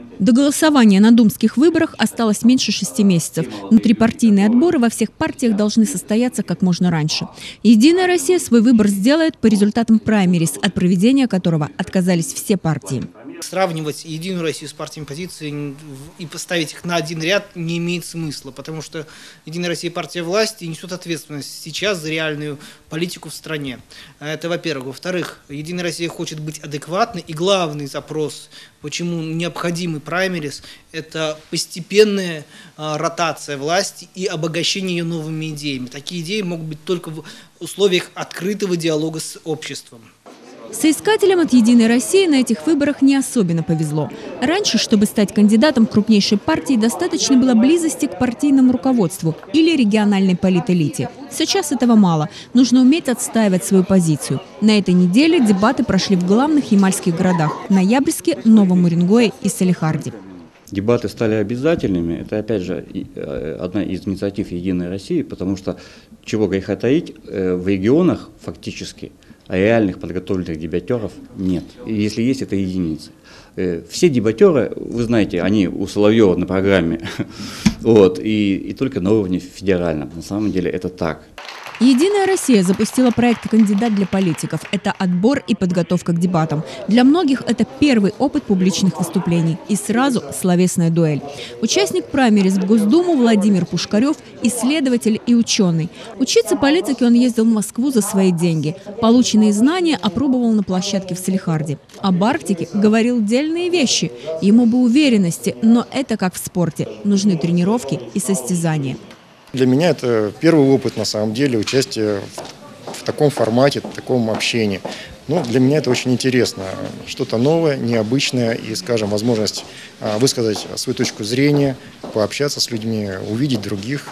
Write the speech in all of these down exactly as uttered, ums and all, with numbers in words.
До голосования на думских выборах осталось меньше шести месяцев. Внутрипартийные отборы во всех партиях должны состояться как можно раньше. «Единая Россия» свой выбор сделает по результатам праймерис, от проведения которого отказались все партии. Сравнивать «Единую Россию» с партиями оппозиции и поставить их на один ряд не имеет смысла, потому что «Единая Россия» партия власти и несет ответственность сейчас за реальную политику в стране. Это во-первых. Во-вторых, «Единая Россия» хочет быть адекватной, и главный запрос, почему необходимы праймерис, это постепенная а, ротация власти и обогащение ее новыми идеями. Такие идеи могут быть только в условиях открытого диалога с обществом. Соискателям от «Единой России» на этих выборах не особенно повезло. Раньше, чтобы стать кандидатом крупнейшей партии, достаточно было близости к партийному руководству или региональной политэлите. Сейчас этого мало. Нужно уметь отстаивать свою позицию. На этой неделе дебаты прошли в главных ямальских городах – Ноябрьске, Новом Уренгое и Салехарде. Дебаты стали обязательными. Это, опять же, одна из инициатив «Единой России», потому что, чего греха таить, в регионах фактически реальных подготовленных дебатеров нет. И если есть, это единицы. Все дебатеры, вы знаете, они у Соловьева на программе, вот, и, и только на уровне федеральном. На самом деле это так. «Единая Россия» запустила проект «Кандидат для политиков». Это отбор и подготовка к дебатам. Для многих это первый опыт публичных выступлений. И сразу словесная дуэль. Участник праймерис в Госдуму Владимир Пушкарев – исследователь и ученый. Учиться политике он ездил в Москву за свои деньги. Полученные знания опробовал на площадке в Салехарде. Об Арктике говорил дельные вещи. Ему бы уверенности, но это как в спорте. Нужны тренировки и состязания. Для меня это первый опыт, на самом деле, участие в таком формате, в таком общении. Ну, для меня это очень интересно. Что-то новое, необычное и, скажем, возможность высказать свою точку зрения, пообщаться с людьми, увидеть других,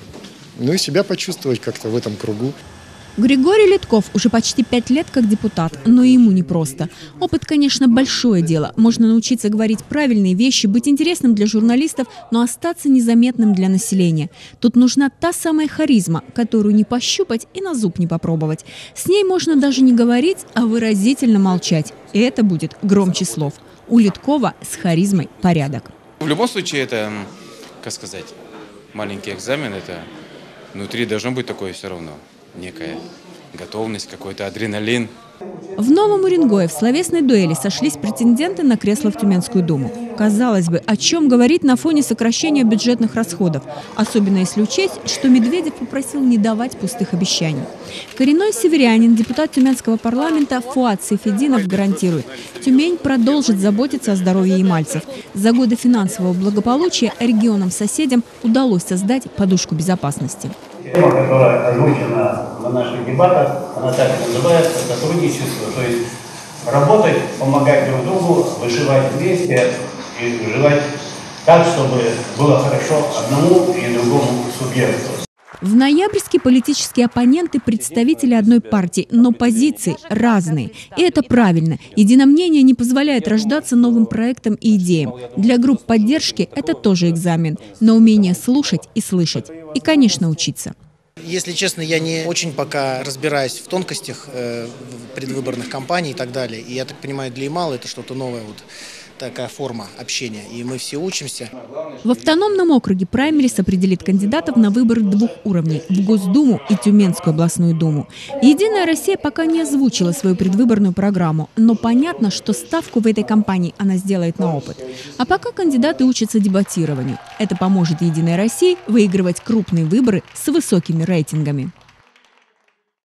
ну и себя почувствовать как-то в этом кругу. Григорий Литков уже почти пять лет как депутат, но и ему непросто. Опыт, конечно, большое дело. Можно научиться говорить правильные вещи, быть интересным для журналистов, но остаться незаметным для населения. Тут нужна та самая харизма, которую не пощупать и на зуб не попробовать. С ней можно даже не говорить, а выразительно молчать. И это будет громче слов. У Литкова с харизмой порядок. В любом случае, это, как сказать, маленький экзамен. Это внутри должно быть такое все равно. Некая готовность, какой-то адреналин. В Новом Уренгое в словесной дуэли сошлись претенденты на кресло в Тюменскую думу. Казалось бы, о чем говорить на фоне сокращения бюджетных расходов, особенно если учесть, что Медведев попросил не давать пустых обещаний. Коренной северянин, депутат Тюменского парламента Фуат Сейфединов гарантирует, Тюмень продолжит заботиться о здоровье ямальцев. За годы финансового благополучия регионам-соседям удалось создать подушку безопасности. Тема, которая озвучена на наших дебатах, она так и называется – сотрудничество. То есть работать, помогать друг другу, выживать вместе и выживать так, чтобы было хорошо одному и другому субъекту. В Ноябрьске политические оппоненты – представители одной партии, но позиции разные. И это правильно. Единомнение не позволяет рождаться новым проектам и идеям. Для групп поддержки это тоже экзамен на умение слушать и слышать. И, конечно, учиться. Если честно, я не очень пока разбираюсь в тонкостях э, предвыборных кампаний и так далее. И я так понимаю, для Ямала это что-то новое, вот такая форма общения. И мы все учимся. В автономном округе праймерис определит кандидатов на выборы двух уровней – в Госдуму и Тюменскую областную думу. «Единая Россия» пока не озвучила свою предвыборную программу, но понятно, что ставку в этой кампании она сделает на опыт. А пока кандидаты учатся дебатированию. Это поможет «Единой России» выигрывать крупные выборы с высокими рейтингами.